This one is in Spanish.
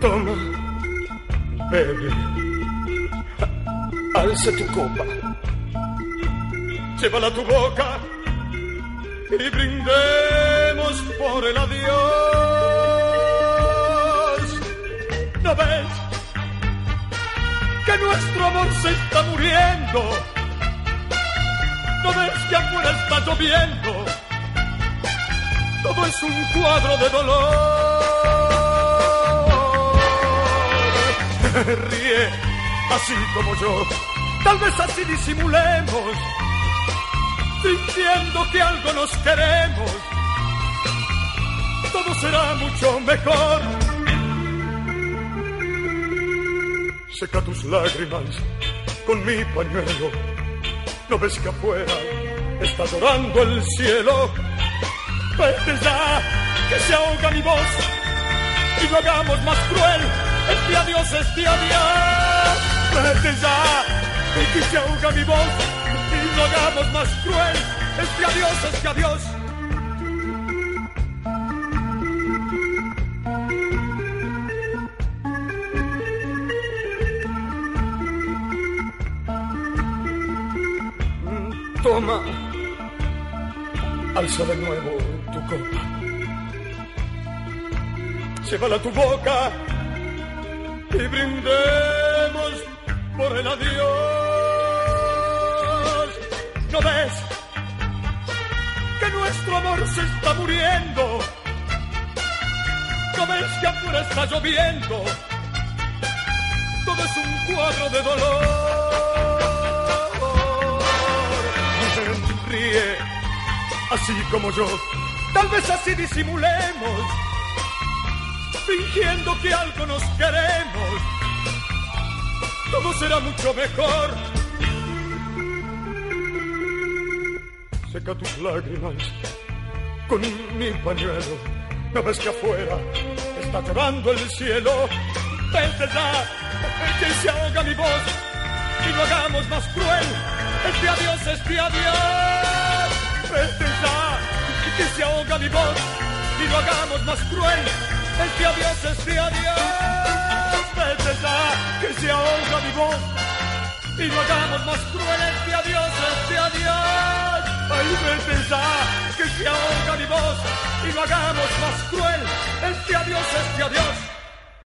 Toma, bebe, alza tu copa, llévala a tu boca y brindemos por el adiós. ¿No ves que nuestro amor se está muriendo? ¿No ves que afuera está lloviendo? Todo es un cuadro de dolor. Ríe, así como yo. Tal vez así disimulemos, fingiendo que algo nos queremos. Todo será mucho mejor. Seca tus lágrimas con mi pañuelo. ¿No ves que afuera está llorando el cielo? Vete ya, que se ahoga mi voz y no hagamos más cruel este adiós, este adiós. Vete ya, que se ahoga mi voz y no hagamos más cruel este adiós, este adiós. Toma, alza de nuevo tu copa, llévala a tu boca y brindemos por el adiós. ¿No ves que nuestro amor se está muriendo? ¿No ves que afuera está lloviendo? Todo es un cuadro de dolor. Ríe, así como yo. Tal vez así disimulemos, fingiendo que algo nos queremos. Todo será mucho mejor. Seca tus lágrimas con mi pañuelo. ¿No ves que afuera está llorando el cielo? Vente ya, que se ahoga mi voz y no hagamos más cruel este adiós, este adiós. Vete ya, que se ahoga mi voz y no hagamos más cruel este adiós, este adiós. Vete ya, que se ahoga mi voz y no hagamos más cruel este adiós, este adiós. Ay, vete ya, que se ahoga mi voz y no hagamos más cruel